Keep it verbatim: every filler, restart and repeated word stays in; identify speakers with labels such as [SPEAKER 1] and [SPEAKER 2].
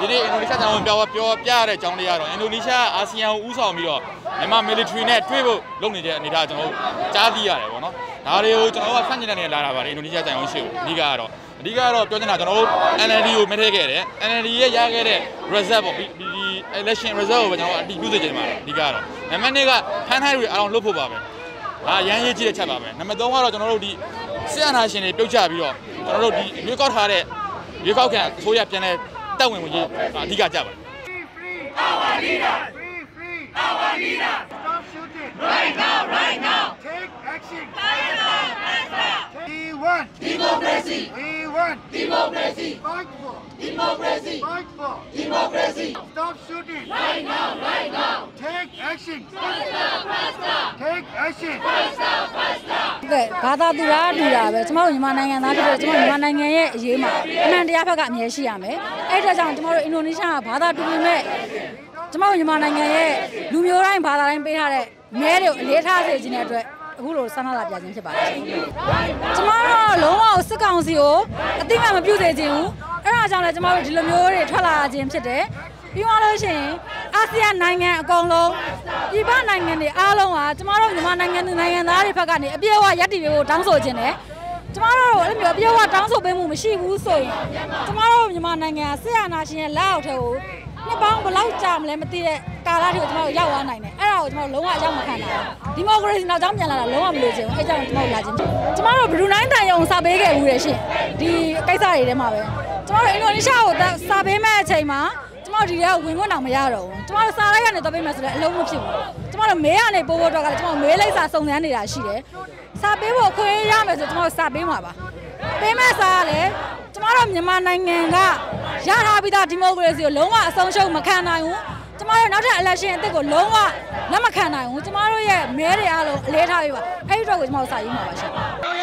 [SPEAKER 1] နေ့အင်ဒိုနီးရှားနိုင်ငံပြောပြောပြရတဲ့အကြောင်းလေးကတော့အင်ဒိုနီးရှားအာဆီယံကိုဦးဆောင်ပြီးတော့မြန်မာ military နဲ့တွဲဖို့လုပ်နေတဲ့အနေအထားကျွန်တော်ကြားသိရတယ်ပေါ့နော်ဒါတွေကိုကျွန်တော်ကဖန်ကျင်တဲ့နေလာတာပါတယ်အင်ဒိုနီးရှားနိုင်ငံရှိကိုအဓိကကတော့အဓိကတော့ပြောချင်တာကျွန်တော်တို့ N L D ကိုမထည့်ခဲ့တယ် N L D ရဲ့ရခဲ့တဲ့ result ပေါ့ဒီ election result ကိုပဲကျွန်တော်အတည်ပြုစေချင်ပါတယ်အဓိကတော့နံပါတ်နှစ်ကဖန်ထိုင်းတွေအားလုံးလွတ်ဖို့ပါပဲဒါရန်ရေးကြည့်တဲ့ချက်ပါပဲနံပါတ်သုံးကတော့ကျွန်တော်တို့ဒီစစ်အာဏာရှင်တွေပြုတ်ချပြီးတော့ကျွန်တော်တို့ဒီရွေးကောက်ထားတဲ့ရွေးကောက်ခံအစိုးရပြန်လဲတက်ဝင်ဝင်ရေးအဓိကကြပါတယ်
[SPEAKER 2] Our leader free free our leader stop shooting right now right now take action We want democracy We want democracy Fight for democracy Fight for democracy Stop shooting right now right now take action take action
[SPEAKER 3] ကဲဘာသာတူတာတူတာပဲကျမတို့မြန်မာနိုင်ငံသားဖြစ်တဲ့ကျမတို့မြန်မာနိုင်ငံရဲ့အရေးမှာအမှန်တရားဘက်ကအမြဲရှိရမယ်အဲ့ဒါကြောင့်ကျမတို့အင်ဒိုနီးရှားကဘာသာတူပေမဲ့ကျမတို့မြန်မာနိုင်ငံရဲ့လူမျိုးတိုင်းဘာသာတိုင်းပေးထားတဲ့မဲတွေကိုအလေးထားစေခြင်းတဲ့အတွက်အခုလိုဆန္ဒလာပြခြင်းဖြစ်ပါတယ်ကျမတို့လုံးဝစစ်ကောင်စီကိုအသိမှမပြုစေခြင်းဘူးအဲ့ဒါကြောင့်လည်းကျမတို့ဒီလိုမျိုးတွေထွက်လာခြင်းဖြစ်တယ်ပြီးသွားလို့ရှိရင်အာဆီယံနိုင်ငံအကုန်လုံးပြည်ပနိုင်ငံတွေအားလုံးကကျမတို့မြန်မာနိုင်ငံသူနိုင်ငံသားတွေဘက်ကနေအပြည့်အဝရည်တည်ဖို့တောင်းဆိုခြင်းတယ်ကျမတို့အဲ့လိုမျိုးအပြည့်အဝတောင်းဆိုပေးမှုမရှိဘူးဆိုရင်ကျမတို့မြန်မာနိုင်ငံဆီယနာရှင်ရဲ့လက်အောက်ထဲကိုနှစ်ပေါင်းဘယ်လောက်ကြာမလဲမသိတဲ့ကာလတွေကိုကျမတို့ရောက်သွားနိုင်တယ်အဲ့ဒါကိုကျမတို့လုံးဝအရောက်မခံနိုင်ဘူးဒီမိုကရေစီနောက်ကြောင်းပြန်လာတာလုံးဝမလိုချင်ဘူးအဲ့ကြောင့်ကျမတို့လာခြင်းကျမတို့ဘရူနိုင်းတန်ယုံစာပေးခဲ့ဘူးလေရှင်ဒီကိစ္စတွေထဲမှာပဲကျမတို့အင်ဒိုနီးရှားကိုစာပေးမဲ့အချိန်မှာကျမတို့ဒီကဝင်ခွင့်တော့မရတော့ဘူးကျမတို့စာလိုက်ရနေတော့ပေးမယ်ဆိုတော့အလုံးမဖြစ်ဘူးကျမတို့မဲရနေပို့ဖို့တော့ကလည်းကျမတို့မဲလိုက်စာစုံစမ်းနေတာရှိတယ်စာပေးဖို့ခွင့်ရမယ်ဆိုကျမတို့စာပေးမှာပါပေးမဲ့စာကလည်းကျမတို့မြန်မာနိုင်ငံကရထားပြီးသားဒီမိုကရေစီကိုလုံးဝအဆုံးရှုံးမခံနိုင်ဘူးကျမတို့နောက်ထပ် election အသစ်ကိုလုံးဝလက်မခံနိုင်ဘူးကျမတို့ရဲ့မဲတွေအားလုံးအလေးထားပြီးပါအဲ့ဒီတော့ကိုကျမတို့စာရေးမှာပါရှင်